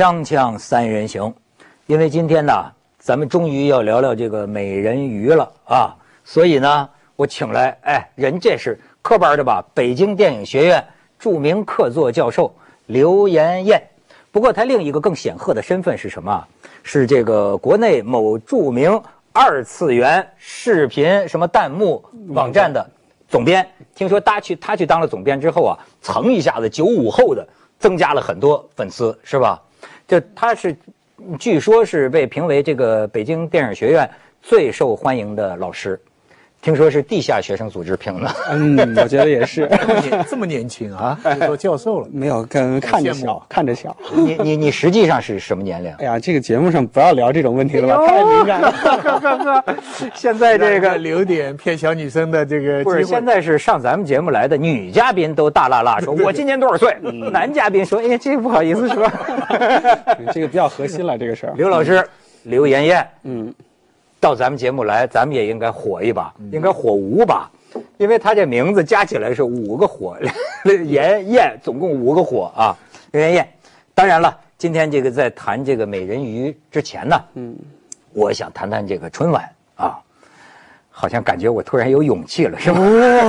锵锵三人行，因为今天呢，咱们终于要聊聊这个美人鱼了啊，所以呢，我请来，人这是科班的吧？北京电影学院著名客座教授刘妍妍。不过他另一个更显赫的身份是什么？是这个国内某著名二次元视频什么弹幕网站的总编。听说他去当了总编之后啊，蹭一下子95后的增加了很多粉丝，是吧？他是据说是被评为这个北京电影学院最受欢迎的老师。听说是地下学生组织评的， 我觉得也是。 这么年轻啊，就做教授了？ 没有，看着小，看着小。 你实际上是什么年龄？ 哎呀，这个节目上不要聊这种问题了吧，太敏感了。 现在这个留点骗小女生的这个机会。 不是，现在是上咱们节目来的女嘉宾都大辣辣说，我今年多少岁？男嘉宾说，哎呀，这个不好意思说。 这个比较核心了，这个事儿。 刘老师，刘妍妍，到咱们节目来，咱们也应该火一把，应该火5把，因为他这名字加起来是5个火，妍妍总共5个火啊，刘妍妍。当然了，今天这个在谈这个美人鱼之前呢，我想谈谈这个春晚啊，好像感觉我突然有勇气了，是吧？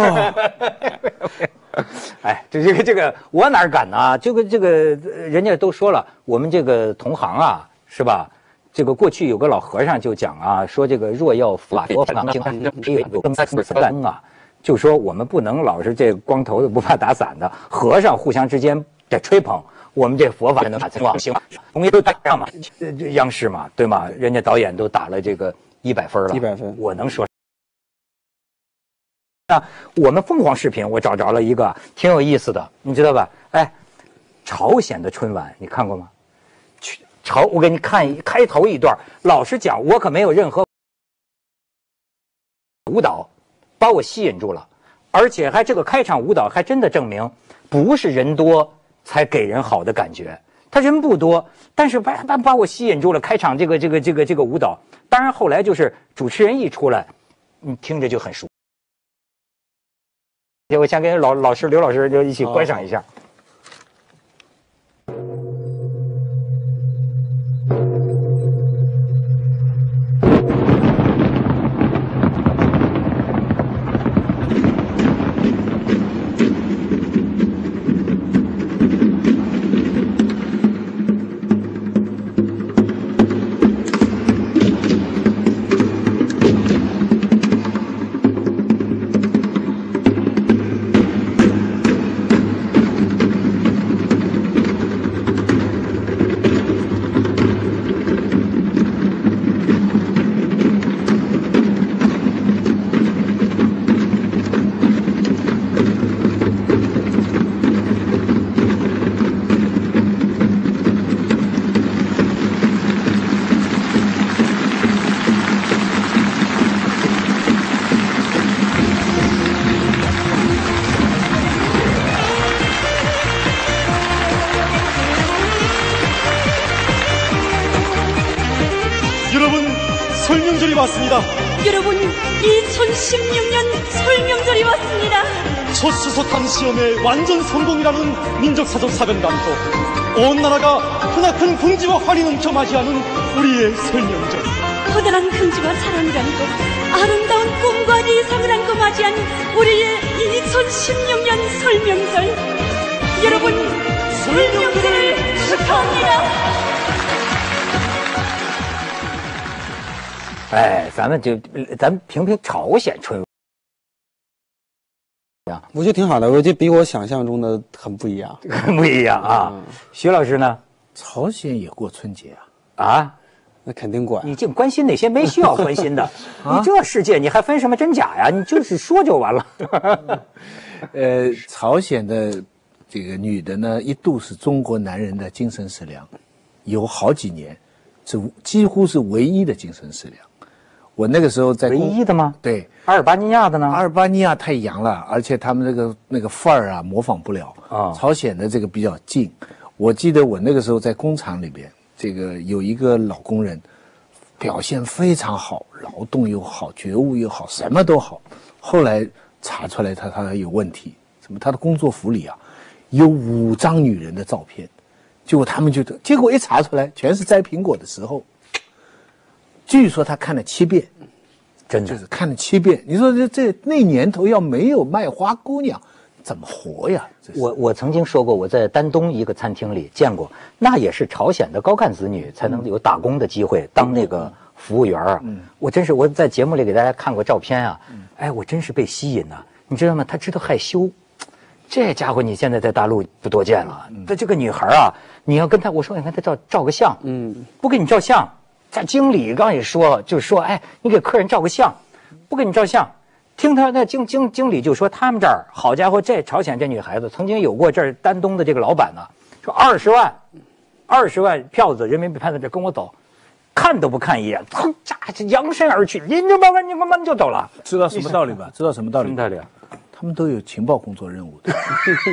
哎，这个我哪敢呢？这个人家都说了，我们这个同行啊，是吧？这个过去有个老和尚就讲啊，说这个若要法佛法啊，就说我们不能老是这个光头的不怕打伞的，和尚互相之间得吹捧，我们这佛法能打成行，同业都打上嘛，央视嘛，对吗？人家导演都打了这个100分了 ，100分， 我能说。那我们凤凰视频我找着了一个挺有意思的，你知道吧？朝鲜的春晚你看过吗？我给你看开头一段，老实讲，我可没有任何舞蹈把我吸引住了，而且还这个开场舞蹈还真的证明，不是人多才给人好的感觉，他人不多，但是把我吸引住了。开场这个舞蹈，当然后来就是主持人一出来，你听着就很熟。我先跟刘老师就一起观赏一下。 왔습니다. 여러분, 2016년 설명절이 왔습니다. 첫 수석한 시험의 완전 성공이라는 민족사적 사변감도 온 나라가 크나큰 긍지와 활이 넘쳐 맞이하는 우리의 설명절. 커다란 긍지와 사랑을 안고 아름다운 꿈과理想을 안고 맞이한 우리의 2016년 설명절. 여러분, 설명절을 축하합니다. 咱们评评朝鲜春晚， 我觉得挺好的，我觉得比我想象中的很不一样， 很不一样啊。徐老师呢？ 朝鲜也过春节啊？啊， 那肯定管。 你净关心那些没需要关心的，你这世界你还分什么真假呀？你就是说就完了。 朝鲜的这个女的呢，一度是中国男人的精神食粮，有好几年，这几乎是唯一的精神食粮。我那个时候在唯一的吗？ 对， 阿尔巴尼亚的呢？ 阿尔巴尼亚太洋了，而且他们那个范儿啊模仿不了啊。朝鲜的这个比较近，我记得我那个时候在工厂里边，这个有一个老工人，表现非常好，劳动又好，觉悟又好，什么都好。后来查出来他有问题，什么他的工作服里啊有5张女人的照片， 结果他们结果一查出来，全是摘苹果的时候。据说他看了7遍， 真的就是看了7遍。你说那年头要没有卖花姑娘，怎么活呀？ 我曾经说过，我在丹东一个餐厅里见过，那也是朝鲜的高干子女才能有打工的机会，当那个服务员啊。我真是我在节目里给大家看过照片啊，哎，我真是被吸引呐，你知道吗？她知道害羞。这家伙你现在在大陆不多见了。这个女孩啊，你要跟她，我说你看她照个相，不给你照相。这经理刚也说，就是说，哎，你给客人照个相，不给你照相。听他那经理就说，他们这儿好家伙，这朝鲜这女孩子曾经有过这儿丹东的这个老板呢，说20万票子人民币拍在这跟我走，看都不看一眼，噌这扬身而去，拎着包干你们就走了。 知道什么道理吧？知道什么道理？ 什么道理啊？ 他们都有情报工作任务的。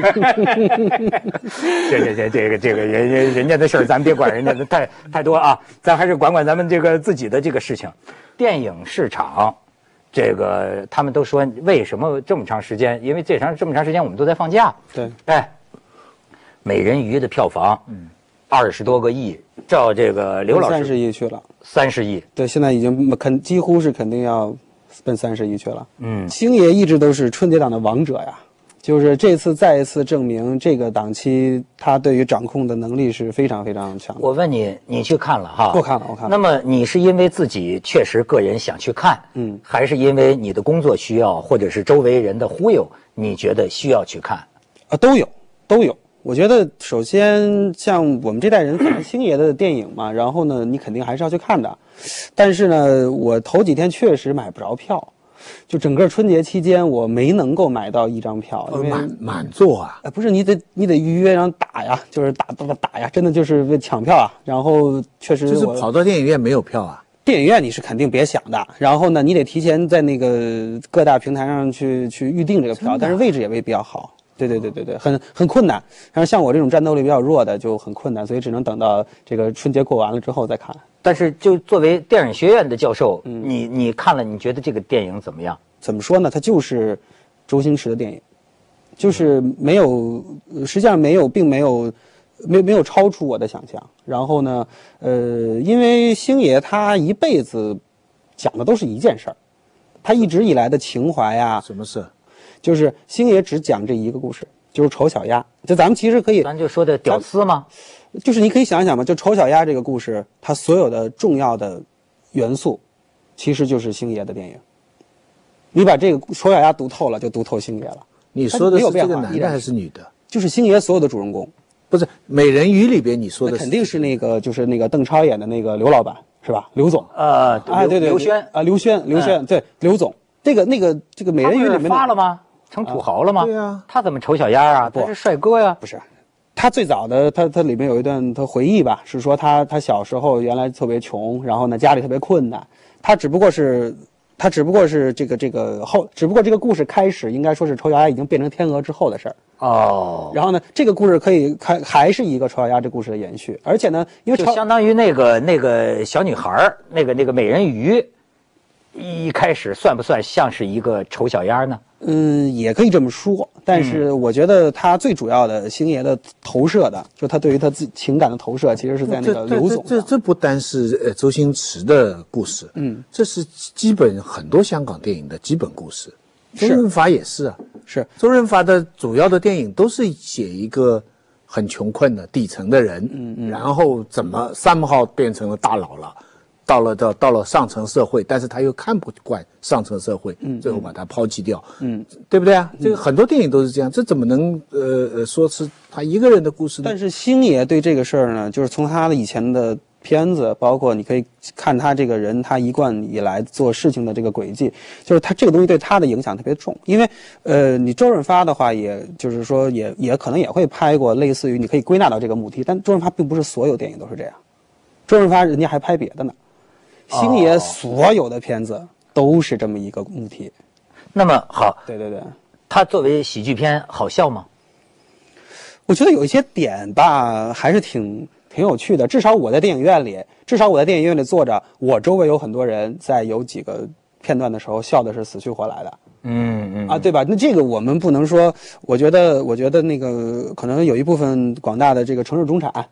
这个人家的事儿，咱别管人家的太多啊，咱还是管咱们这个自己的这个事情。电影市场，这个他们都说为什么这么长时间？因为这么长时间我们都在放假。 对， 哎，美人鱼的票房，20多个亿，照这个刘老师 30亿去了 ，30亿。 对，现在已经几乎是肯定要奔30亿去了。星爷一直都是春节档的王者呀，就是这次再一次证明这个档期他对于掌控的能力是非常非常强的。 我问你，你去看了哈？ 我看了。 那么你是因为自己确实个人想去看，还是因为你的工作需要，或者是周围人的忽悠，你觉得需要去看？ 都有。我觉得首先像我们这代人看星爷的电影嘛，然后呢，你肯定还是要去看的。但是呢，我头几天确实买不着票，就整个春节期间我没能够买到一张票，因为满座啊！ 不是你得预约，然后打呀，就是打呀，真的就是为抢票啊。然后确实就是跑到电影院没有票啊。 电影院你是肯定别想的，然后呢，你得提前在那个各大平台上去预定这个票，但是位置也未必比较好。对，很困难。然后像我这种战斗力比较弱的就很困难，所以只能等到这个春节过完了之后再看。 但是就作为电影学院的教授，你看了，你觉得这个电影怎么样？ 怎么说呢？它就是周星驰的电影，就是没有，实际上并没有超出我的想象。然后呢，因为星爷他一辈子讲的都是一件事儿，他一直以来的情怀呀， 什么事？ 就是星爷只讲这一个故事，就是丑小鸭。就咱们其实可以， 咱就说的屌丝吗？ 就是你可以想想嘛，就丑小鸭这个故事，它所有的重要的元素，其实就是星爷的电影。你把这个丑小鸭读透了，就读透星爷了。 你说的是这个男的还是女的？ 就是星爷所有的主人公。 不是美人鱼里边你说的肯定是那个，就是那个邓超演的那个刘老板是吧？刘总。对， 刘轩啊，刘轩，对，刘总。这个美人鱼里面发了吗？成土豪了吗？ 对呀， 他怎么丑小鸭啊？他是帅哥呀。 不是，他最早的他里面有一段他回忆吧，是说他小时候原来特别穷，然后呢家里特别困难，他只不过是这个只不过这个故事开始应该说是丑小鸭已经变成天鹅之后的事儿。 哦。 然后呢，这个故事可以还是一个丑小鸭这故事的延续，而且呢，因为就相当于那个小女孩那个美人鱼。一开始算不算像是一个丑小鸭呢？ 也可以这么说，但是我觉得他最主要的星爷的投射的，就他对于他自己情感的投射，其实是在那个刘总。 这不单是周星驰的故事，这是基本很多香港电影的基本故事。周润发也是啊， 是周润发的主要的电影都是写一个很穷困的底层的人，然后怎么somehow变成了大佬了。到了上层社会，但是他又看不惯上层社会，最后把他抛弃掉，对不对啊？这个很多电影都是这样，这怎么能说是他一个人的故事呢？ 但是星爷对这个事儿呢，就是从他的以前的片子，包括你可以看他这个人，他一贯以来做事情的这个轨迹，就是他这个东西对他的影响特别重。因为你周润发的话，也就是说也可能也会拍过类似于你可以归纳到这个母题，但周润发并不是所有电影都是这样，周润发人家还拍别的呢。星爷所有的片子都是这么一个母题。 那么好， 对， 他作为喜剧片好笑吗？ 我觉得有一些点吧，还是挺有趣的。至少我在电影院里坐着，我周围有很多人在有几个片段的时候笑的是死去活来的。对吧？那这个我们不能说，我觉得那个可能有一部分广大的这个城市中产，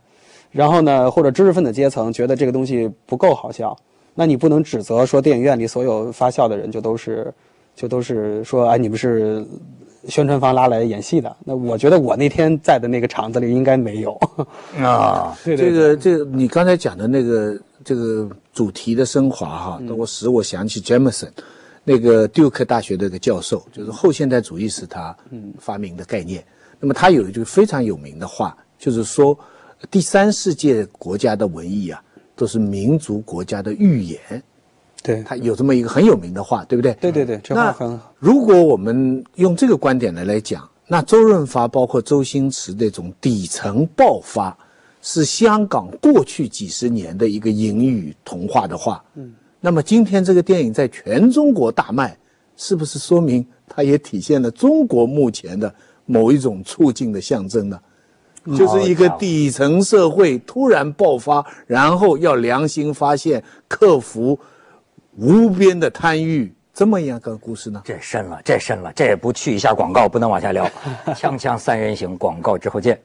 然后呢，或者知识分子阶层觉得这个东西不够好笑，那你不能指责说电影院里所有发笑的人就都是说，哎，你们是宣传方拉来演戏的。那我觉得我那天在的那个场子里应该没有啊。 对这个你刚才讲的那个这个主题的升华哈，使我想起 Jameson 那个杜克大学的一个教授，就是后现代主义是他发明的概念。那么他有一句非常有名的话，就是说第三世界国家的文艺啊，都是民族国家的预言。 对， 他有这么一个很有名的话，对不对？ 对，这话很好。 如果我们用这个观点来讲，那周润发包括周星驰那种底层爆发，是香港过去几十年的一个隐语童话的话，那么今天这个电影在全中国大卖，是不是说明它也体现了中国目前的某一种处境的象征呢？就是一个底层社会突然爆发，然后要良心发现，克服无边的贪欲，这么样个故事呢？ 这深了，这也不去一下广告，不能往下聊。锵锵三人行，广告之后见。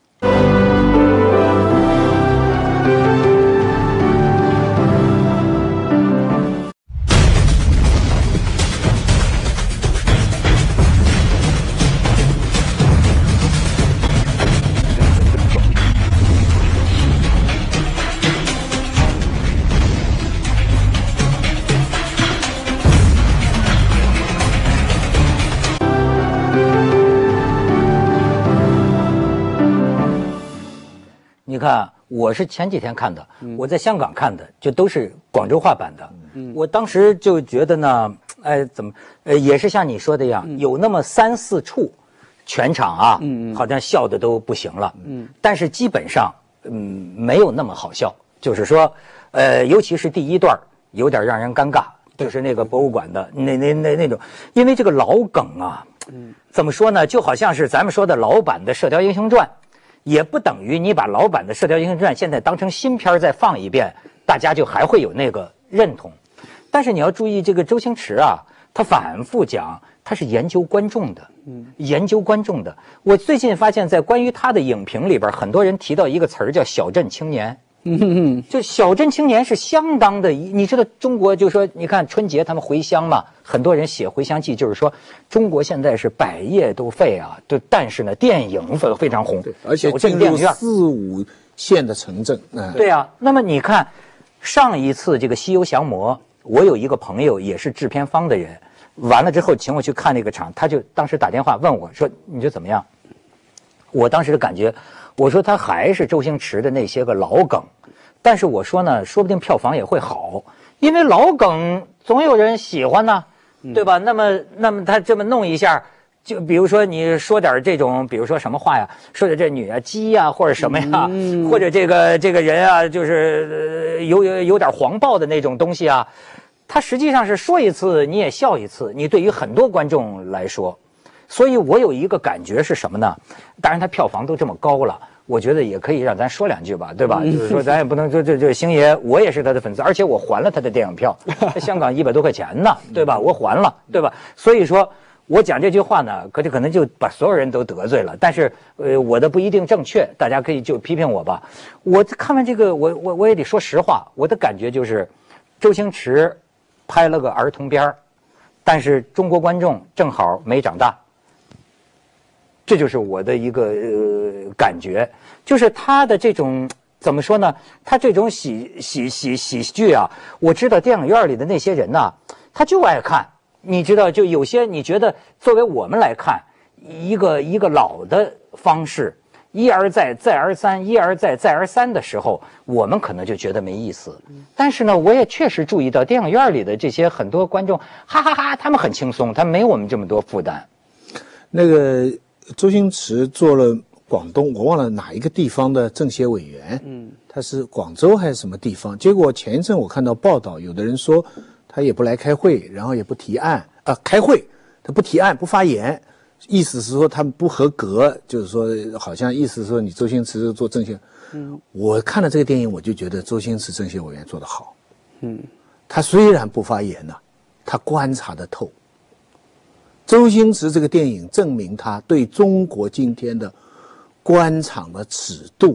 你看，我是前几天看的，我在香港看的，就都是广州话版的。我当时就觉得呢，哎，怎么，也是像你说的一样，有那么3、4处，全场啊，好像笑的都不行了。但是基本上，没有那么好笑。就是说，尤其是第一段有点让人尴尬，就是那个博物馆的那种，因为这个老梗啊，怎么说呢，就好像是咱们说的老版的《射雕英雄传》。也不等于你把老版的《射雕英雄传》现在当成新片再放一遍，大家就还会有那个认同。但是你要注意，这个周星驰啊，他反复讲他是研究观众的，研究观众的。我最近发现，在关于他的影评里边，很多人提到一个词儿叫小镇青年。就小镇青年是相当的，你知道中国就说，你看春节他们回乡嘛，很多人写回乡记，就是说中国现在是百业都废啊，但是呢电影非常红， 而且进入4、5线的城镇。 对啊，那么你看上一次这个《西游降魔》，我有一个朋友也是制片方的人，完了之后请我去看那个场，他就当时打电话问我说：“你觉得怎么样？”我当时的感觉，我说他还是周星驰的那些个老梗，但是我说呢，说不定票房也会好，因为老梗总有人喜欢呢，对吧？那么他这么弄一下，就比如说你说点这种，比如说什么话呀，说点这女啊鸡呀，或者什么呀，或者这个人啊，就是有点黄暴的那种东西啊，他实际上是说一次你也笑一次，你对于很多观众来说。所以我有一个感觉是什么呢？当然他票房都这么高了，我觉得也可以让咱说两句吧，对吧？就是说咱也不能说这星爷，我也是他的粉丝，而且我还了他的电影票，在香港100多块钱呢，对吧？我还了，对吧？所以说我讲这句话呢，可能就把所有人都得罪了，但是我的不一定正确，大家可以就批评我吧。我看完这个，我也得说实话，我的感觉就是周星驰拍了个儿童片儿，但是中国观众正好没长大。这就是我的一个感觉，就是他的这种怎么说呢？他这种喜剧啊，我知道电影院里的那些人呐，他就爱看。你知道，就有些你觉得作为我们来看，一个老的方式，一而再再而三，一而再再而三的时候，我们可能就觉得没意思。但是呢，我也确实注意到电影院里的这些很多观众，哈哈哈，他们很轻松，他没我们这么多负担。 那个。周星驰做了广东，我忘了哪一个地方的政协委员，他是广州还是什么地方？结果前一阵我看到报道，有的人说他也不来开会，然后也不提案开会他不提案不发言，意思是说他们不合格，就是说好像意思是说你周星驰做政协，我看了这个电影我就觉得周星驰政协委员做得好，他虽然不发言呢，他观察得透。周星驰这个电影证明他对中国今天的官场的尺度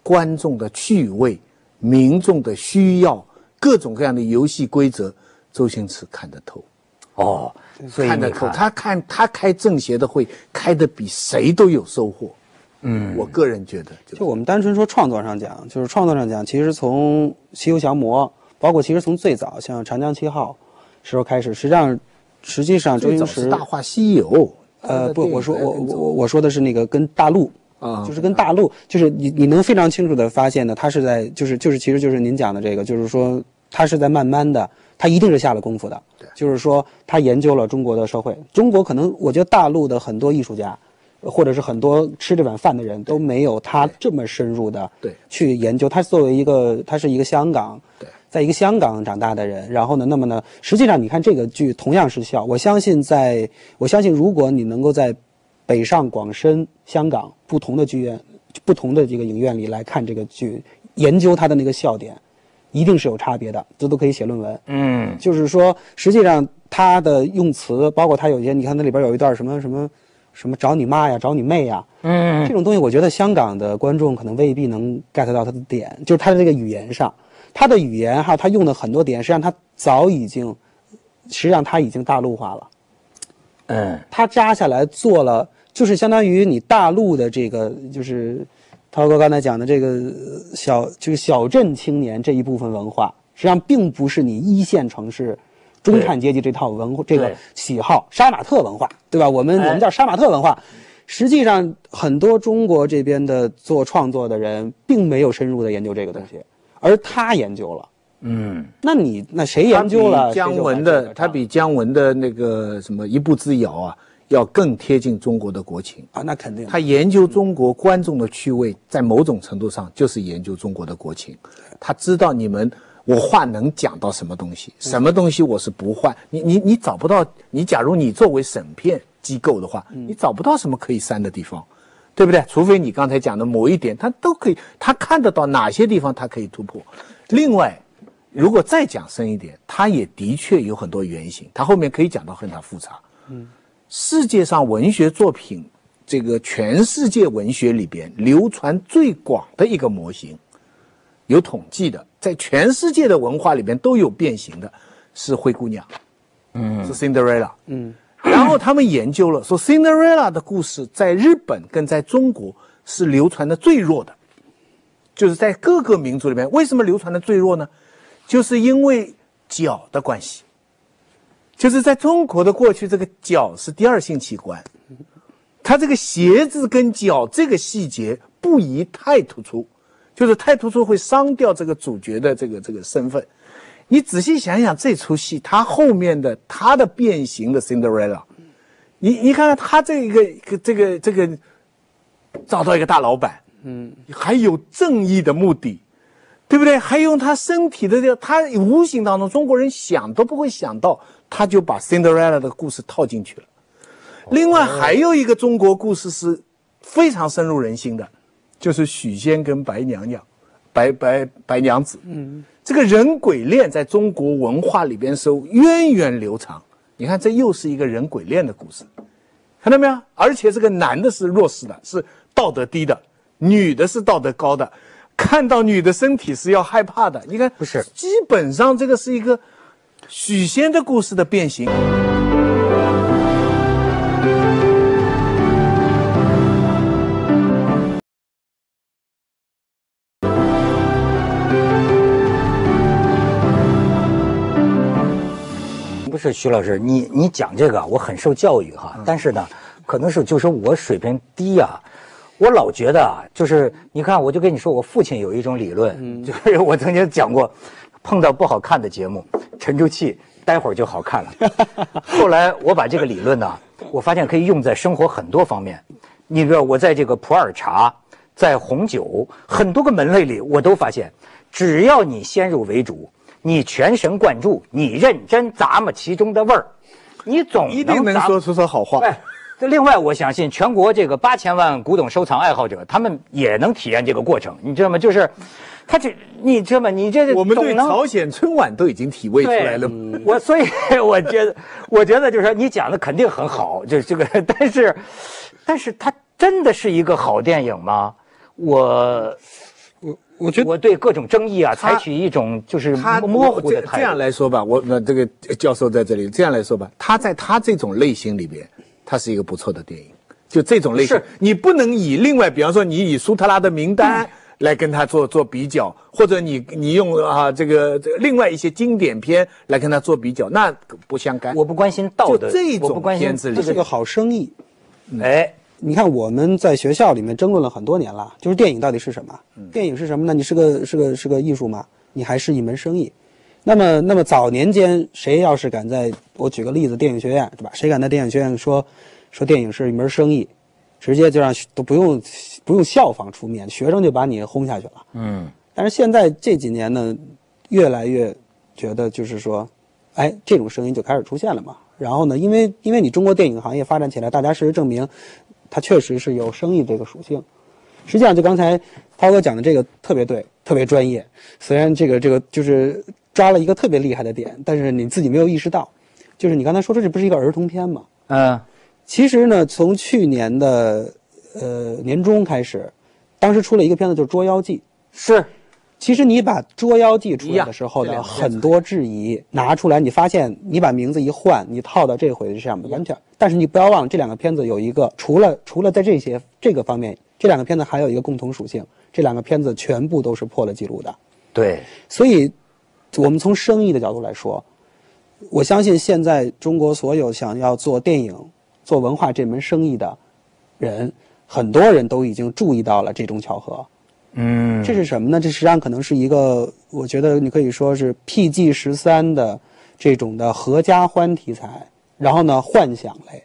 观众的趣味、民众的需要、各种各样的游戏规则，周星驰看得透。 哦，所以看得透，他开政协的会开得比谁都有收获。我个人觉得， 就我们单纯说创作上讲，其实从《西游降魔》，包括其实从最早像《长江七号》时候开始，实际上周星驰是《大话西游》。 不，我说的是那个跟大陆。就是跟大陆，就是你能非常清楚的发现呢，他是在其实就是您讲的这个，就是说他是在慢慢的，他一定是下了功夫的，就是说他研究了中国的社会，中国可能我觉得大陆的很多艺术家，或者是很多吃这碗饭的人都没有他这么深入的去研究。他是一个香港，在一个香港长大的人，然后呢，那么呢，实际上你看这个剧同样是笑，我相信如果你能够在北上广深香港不同的剧院、不同的这个影院里来看这个剧，研究它的那个笑点，一定是有差别的，这都可以写论文。就是说，实际上它的用词，包括它有些，你看那里边有一段什么找你妈呀，找你妹呀，这种东西，我觉得香港的观众可能未必能 get 到它的点，就是它的这个语言上，它的语言还有它用的很多点，实际上它已经大陆化了。它扎下来做了。就是相当于你大陆的这个，就是涛哥刚才讲的这个小镇青年这一部分文化，实际上并不是你一线城市中产阶级这套文化这个喜好杀马特文化，对吧？我们叫杀马特文化。实际上，很多中国这边的做创作的人并没有深入的研究这个东西，而他研究了。那谁研究了？ 他比姜文的那个什么一步之遥啊。要更贴近中国的国情啊，那肯定。 他研究中国观众的趣味，在某种程度上就是研究中国的国情。他知道我话能讲到什么东西，什么东西我是不换。你找不到，假如你作为审片机构的话，你找不到什么可以删的地方，对不对？除非你刚才讲的某一点，他都可以，他看得到哪些地方他可以突破。另外，如果再讲深一点，他也的确有很多原型，他后面可以讲到很大复杂。世界上文学作品，这个全世界文学里边流传最广的一个模型，有统计的，在全世界的文化里边都有变形的，是灰姑娘，是 Cinderella，然后他们研究了，说 Cinderella 的故事在日本跟在中国是流传的最弱的，就是在各个民族里面，为什么流传的最弱呢？就是因为脚的关系。就是在中国的过去，这个脚是第二性器官，它这个鞋子跟脚这个细节不宜太突出，就是太突出会伤掉这个主角的这个身份。你仔细想想这出戏，它后面的它的变形的 Cinderella， 你看看他这个找到一个大老板，还有正义的目的。对不对？还用他身体的他无形当中，中国人想都不会想到，他就把 Cinderella 的故事套进去了。另外还有一个中国故事是非常深入人心的，就是许仙跟白娘子。这个人鬼恋在中国文化里边是源远流长。你看，这又是一个人鬼恋的故事，看到没有？而且这个男的是弱势的，是道德低的，女的是道德高的。看到女的身体是要害怕的，你看， 不是， 基本上这个是一个许仙的故事的变形。 不是徐老师，你讲这个我很受教育哈，但是呢，可能是就是我水平低啊。我老觉得啊，就是你看，我就跟你说，我父亲有一种理论，就是我曾经讲过，碰到不好看的节目，沉住气，待会儿就好看了。后来我把这个理论呢，我发现可以用在生活很多方面。你比如我在这个普洱茶，在红酒很多个门类里，我都发现，只要你先入为主，你全神贯注，你认真咂摸其中的味儿，你总一定能说出好话。 另外，我相信全国这个8000万古董收藏爱好者，他们也能体验这个过程，你知道吗？就是，你知道吗？你这我们对朝鲜春晚都已经体味出来了。 所以我觉得就是说你讲的肯定很好，就是这个，但是它真的是一个好电影吗？我我觉得我对各种争议啊，采取一种就是模糊的态度。 这样来说吧，那这个教授在这里这样来说吧，他在他这种类型里边，他是一个不错的电影。就这种类型，你不能以另外，比方说你以舒特拉的名单来跟他做比较，或者你用这个另外一些经典片来跟他做比较，那不相干。 我不关心道德， 就这种我不关心片子里这是个好生意。 哎， 你看我们在学校里面争论了很多年了，就是电影到底是什么？电影是什么呢？你是个艺术吗？你还是一门生意？那么早年间，谁要是敢我举个例子，电影学院对吧？谁敢在电影学院说电影是一门生意，直接就让都不用校方出面，学生就把你轰下去了。但是现在这几年呢，越来越觉得就是说，哎，这种声音就开始出现了嘛。然后呢，因为你中国电影行业发展起来，大家事实证明，它确实是有生意这个属性。实际上，就刚才涛哥讲的这个特别对，特别专业。虽然这个就是抓了一个特别厉害的点，但是你自己没有意识到，就是你刚才说这不是一个儿童片吗？其实呢，从去年的年中开始，当时出了一个片子，就是《捉妖记》。 是， 其实你把《捉妖记》出来的时候的很多质疑拿出来，你发现你把名字一换，你套到这回是这样的完全。但是你不要忘了，这两个片子有一个除了在这个方面，这两个片子还有一个共同属性，这两个片子全部都是破了记录的。 对， 所以我们从生意的角度来说，我相信现在中国所有想要做电影、做文化这门生意的人，很多人都已经注意到了这种巧合。这是什么呢？这实际上可能是一个，我觉得你可以说是 PG-13的这种的合家欢题材，然后呢，幻想类。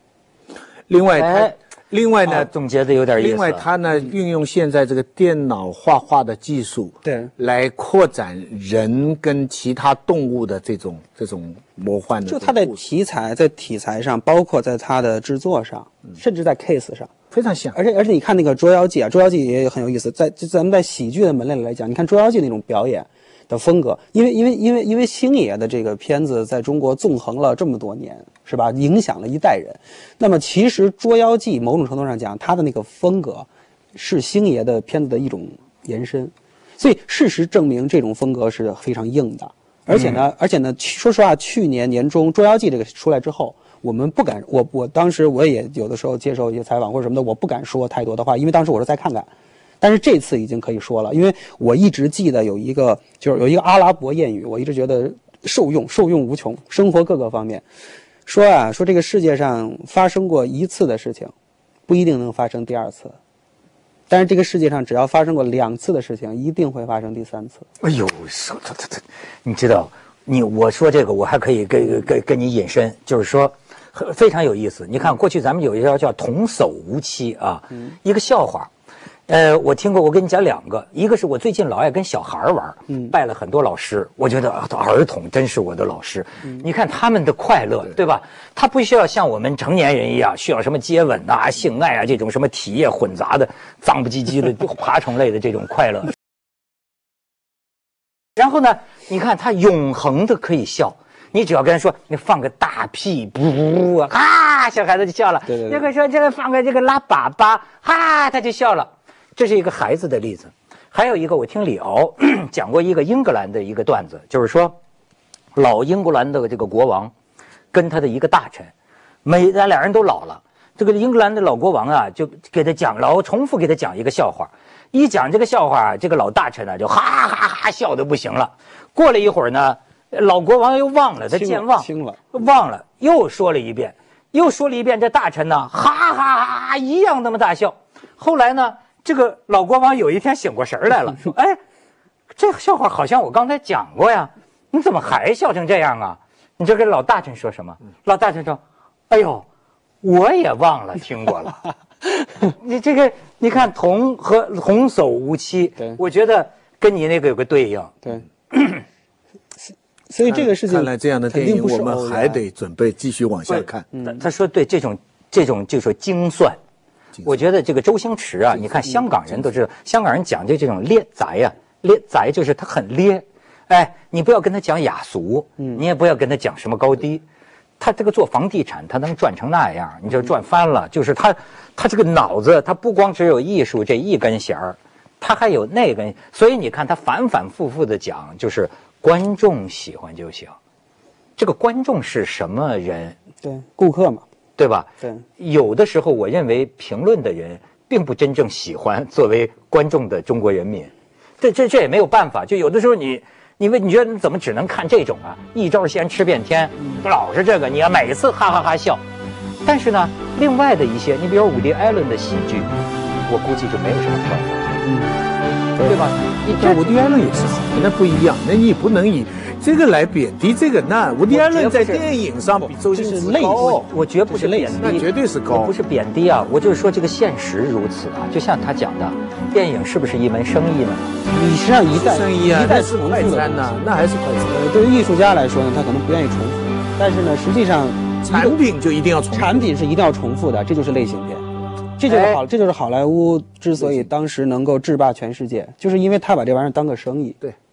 另外呢， 总结的有点意思。 另外，他呢运用现在这个电脑画画的技术， 对， 来扩展人跟其他动物的这种魔幻的。 就它的题材，在题材上，包括在它的制作上，甚至在 case 上。 非常像， 而且你看那个《捉妖记》啊，《捉妖记》也很有意思。咱们在喜剧的门类来讲，你看《捉妖记》那种表演的风格，因为星爷的这个片子在中国纵横了这么多年，是吧？影响了一代人。那么其实《捉妖记》某种程度上讲，它的那个风格是星爷的片子的一种延伸。所以事实证明，这种风格是非常硬的。而且呢，说实话，去年年中《捉妖记》这个出来之后，我们不敢，我当时我也有的时候接受一些采访或者什么的，我不敢说太多的话，因为当时我是再看看。但是这次已经可以说了，因为我一直记得有一个阿拉伯谚语，我一直觉得受用无穷，生活各个方面。说这个世界上发生过一次的事情，不一定能发生第二次。但是这个世界上只要发生过2次的事情，一定会发生第3次。 哎呦，你知道，我说这个我还可以跟你引申，就是说非常有意思。你看过去咱们有一条叫童叟无欺啊，一个笑话。我听过，我跟你讲2个，一个是我最近老爱跟小孩玩，拜了很多老师，我觉得儿童真是我的老师。你看他们的快乐，对吧？他不需要像我们成年人一样，需要什么接吻啊、性爱啊这种什么体液混杂的、脏不唧唧的爬虫类的这种快乐。然后呢，你看他永恒的可以笑。你只要跟他说，你放个大屁，不啊，小孩子就笑了。 对。 那个说这个放个这个拉粑粑，哈，他就笑了。这是一个孩子的例子。还有一个，我听李敖讲过一个英格兰的一个段子，就是说，老英格兰的这个国王跟他的一个大臣，俩人都老了。这个英格兰的老国王啊，就给他讲，重复给他讲一个笑话。一讲这个笑话，这个老大臣呢就哈哈哈笑得不行了。过了一会儿呢，老国王又忘了，他健忘，忘了，又说了一遍。这大臣呢，哈哈哈一样那么大笑。后来呢，这个老国王有一天醒过神来了，说：“哎，这个笑话好像我刚才讲过呀，你怎么还笑成这样啊？”你这跟老大臣说什么？老大臣说：“哎呦，我也忘了听过了。”你这个，你看童叟无欺，我觉得跟你那个有个对应。 对。所以这个事情， 看来这样的电影我们还得准备继续往下看。 他说对，这种就说精算。我觉得这个周星驰啊，你看香港人都知道，香港人讲这种咧宅呀，咧宅就是他很咧。哎，你不要跟他讲雅俗，你也不要跟他讲什么高低。他这个做房地产，他能赚成那样，你就赚翻了。就是他这个脑子，他不光只有艺术这一根弦儿， 他还有那个，所以你看他反反复复的讲，就是观众喜欢就行。这个观众是什么人？ 对，顾客嘛， 对吧？ 对， 有的时候我认为评论的人并不真正喜欢作为观众的中国人民，这也没有办法。就有的时候你觉得你怎么只能看这种啊？一招鲜吃遍天，老是这个，你要每次哈哈哈笑。但是呢，另外的一些，你比如伍迪·艾伦的喜剧，我估计就没有什么票房，对吧？ 伍迪·艾伦也是好的，那不一样，那你不能以这个来贬低这个。那伍迪·艾伦在电影上比周星驰高， 我绝不是贬低， 那绝对是高， 不是贬低啊，我就是说这个现实如此啊。就像他讲的，电影是不是一门生意呢？ 你实际上一代生意啊， 一代重复的餐呢，那还是快餐。 对于艺术家来说呢，他可能不愿意重复，但是呢，实际上产品就一定要重复， 产品是一定要重复的，这就是类型片。这就是好莱坞之所以当时能够制霸全世界，就是因为他把这玩意儿当个生意。 对。